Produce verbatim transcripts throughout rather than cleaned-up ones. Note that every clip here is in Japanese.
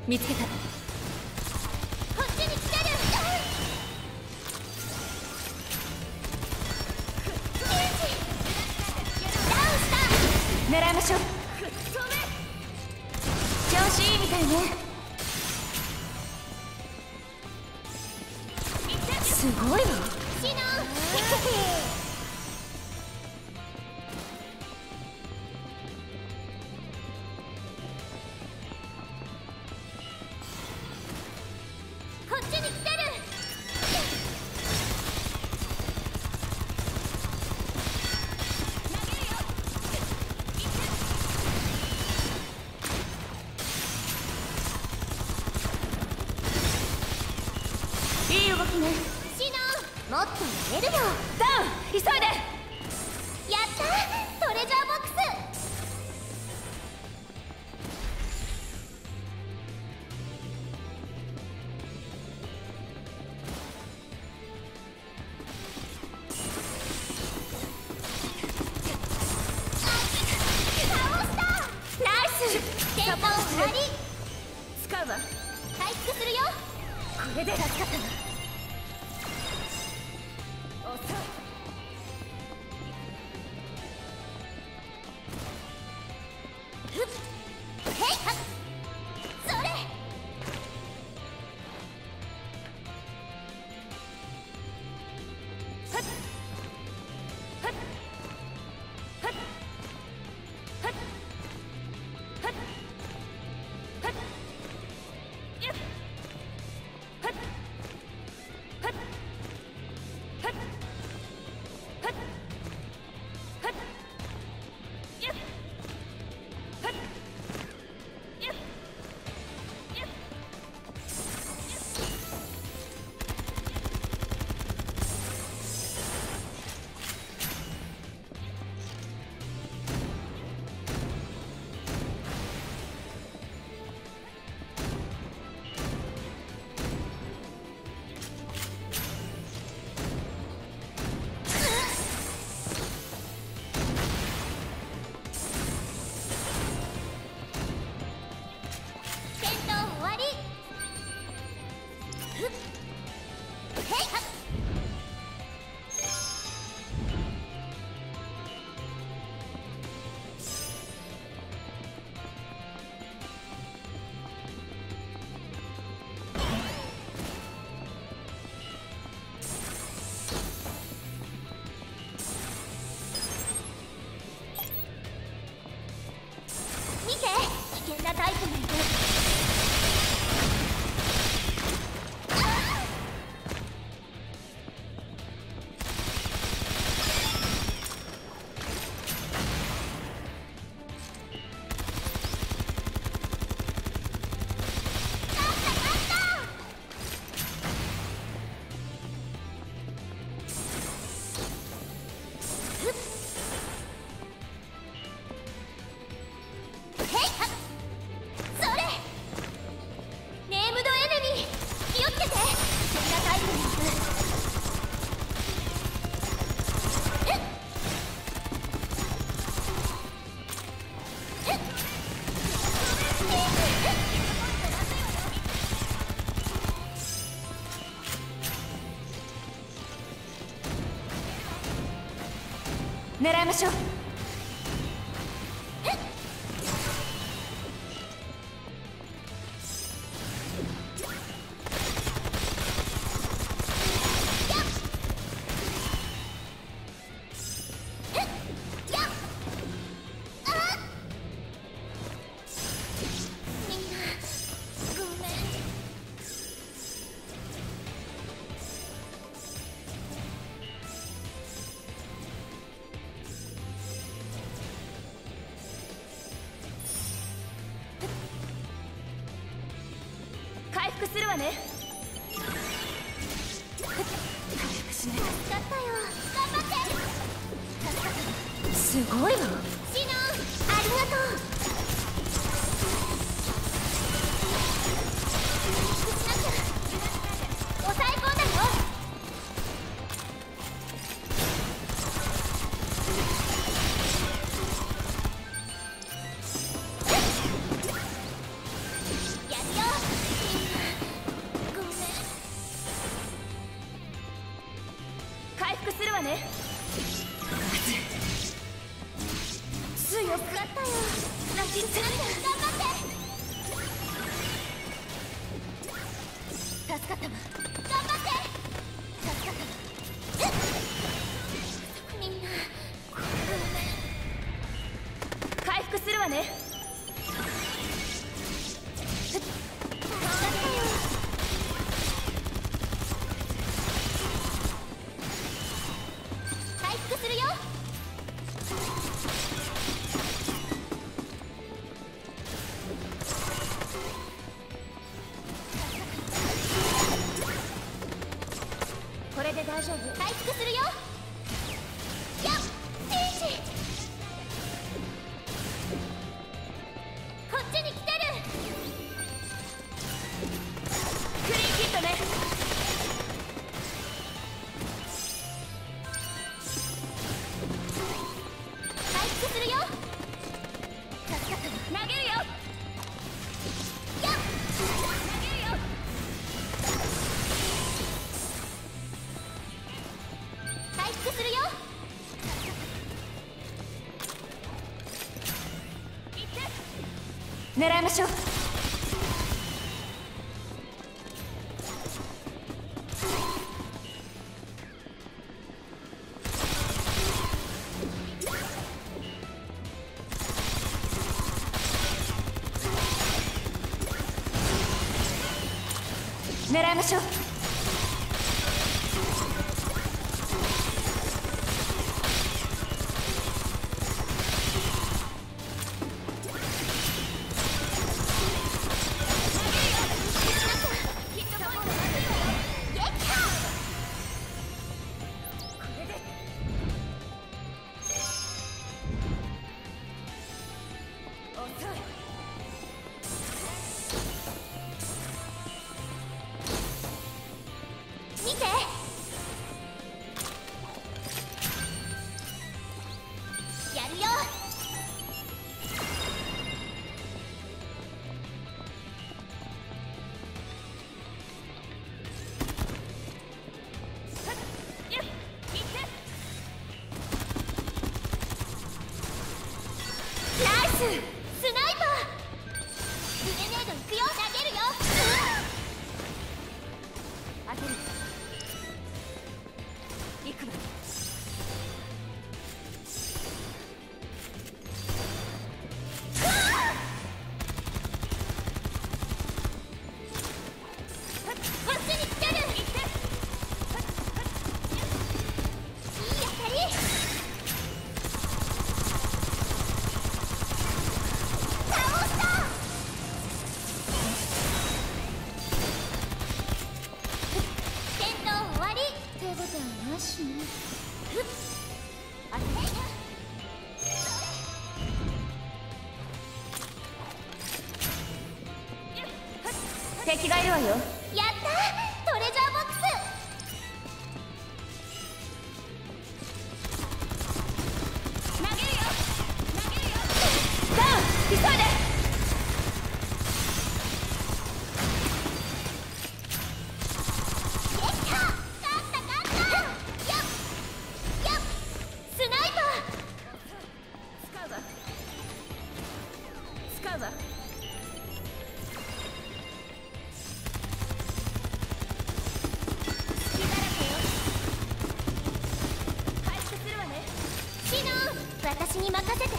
見つけた。こっちに来てる。ダウンした。狙いましょう。調子いいみたいね。すごいわ。シノンこっちに来てる。いい動きね。シノンもっとやれるよ。ダウン急いで。やったトレジャーボックス。戦闘終わり。使うわ。回復するよ。これで助かったな。遅い。ふっへいはっそれ。はっはっはっはっはっ見て、危険なタイプがいる。狙いましょう。回復するわね。回復しない。助かったよ。頑張って。すごいわ。シノン、ありがとう。抑え込んだよ。やるよ。 よかったよ。ラキッツ頑張って。助かったわ。頑張って。助かったわ。みんなごめん。回復するわね。助かったよ。回復するよ。これで大丈夫。回復するよ。やっピーチ。こっちに来てる。クリーンヒットね。回復するよ。助かったわ。投げるよ。やっ投げるよ。回復するよ。狙いましょう。狙いましょう。見て。やるよ。ナイススナイパー。グレネードいくよ。投げるよ。当てる。行くわ。こっちに来てる。いい当たり。倒した。戦闘終わり。手応えなしね。ふっ当てる。敵がいるわよ。やったトレジャーボックス。投げるよ。投げるよ。ダウン。急いで。できた。勝った勝った。やっやっスナイパー。使うわ。使うわ。私に任せて。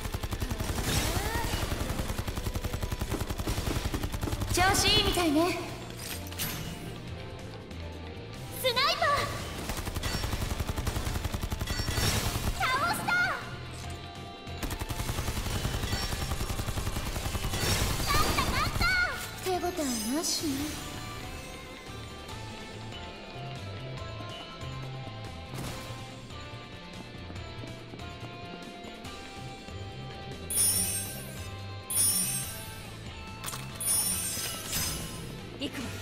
調子いいみたいね。スナイパー倒した。勝った勝った。手応えなしね。行くわ。